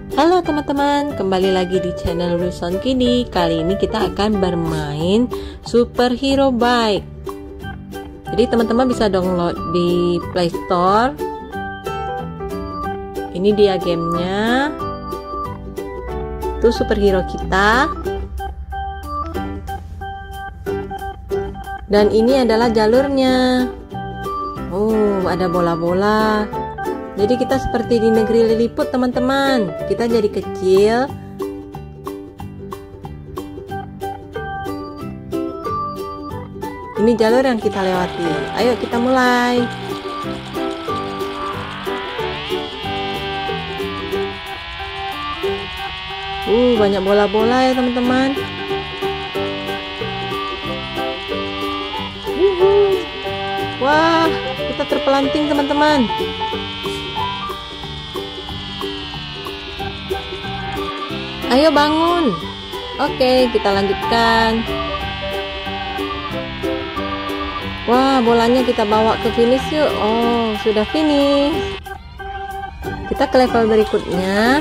Halo teman-teman, kembali lagi di channel Ruson Kidi. Kali ini kita akan bermain Superhero Bike. Jadi teman-teman bisa download di Play Store. Ini dia gamenya. Itu superhero kita. Dan ini adalah jalurnya. Oh, ada bola-bola. Jadi kita seperti di negeri Lilliput teman-teman. Kita jadi kecil. Ini jalur yang kita lewati. Ayo kita mulai. Banyak bola-bola ya teman-teman. Wah, kita terpelanting teman-teman. Ayo bangun. Oke, kita lanjutkan. Wah, bolanya kita bawa ke finish yuk. Oh, sudah finish. Kita ke level berikutnya.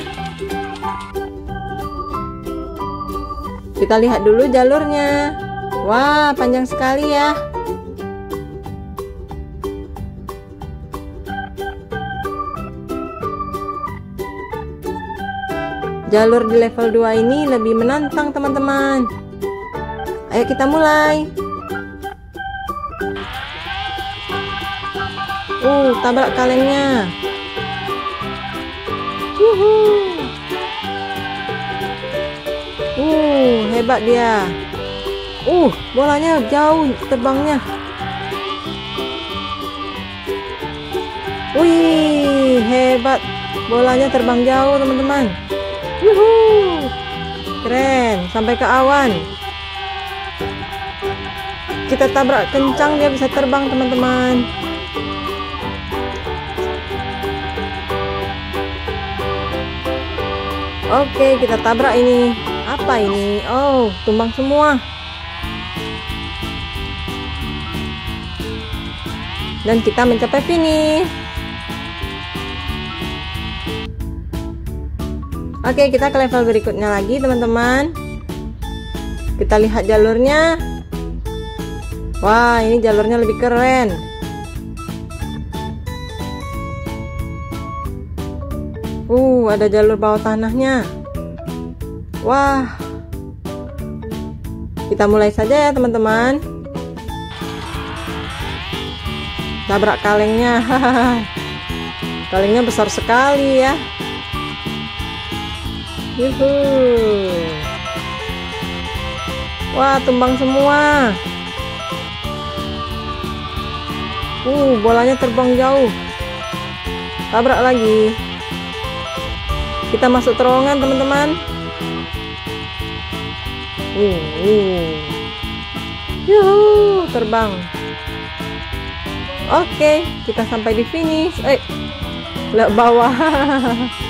Kita lihat dulu jalurnya. Wah, panjang sekali ya. Jalur di level 2 ini lebih menantang teman-teman. Ayo kita mulai. Tabrak kalengnya. Hebat dia. Bolanya jauh terbangnya. Wih, hebat. Bolanya terbang jauh teman-teman. Keren, sampai ke awan. Kita tabrak kencang, dia bisa terbang teman-teman. Oke, kita tabrak ini. Apa ini? Oh, tumbang semua. Dan kita mencapai finish. Oke, kita ke level berikutnya lagi teman-teman. Kita lihat jalurnya. Wah, ini jalurnya lebih keren. Ada jalur bawah tanahnya. Wah. Kita mulai saja ya teman-teman. Tabrak kalengnya. Kalengnya besar sekali ya. Wah, tumbang semua. Bolanya terbang jauh. Tabrak lagi. Kita masuk terowongan teman-teman. Terbang. Oke, kita sampai di finish. Lihat bawah.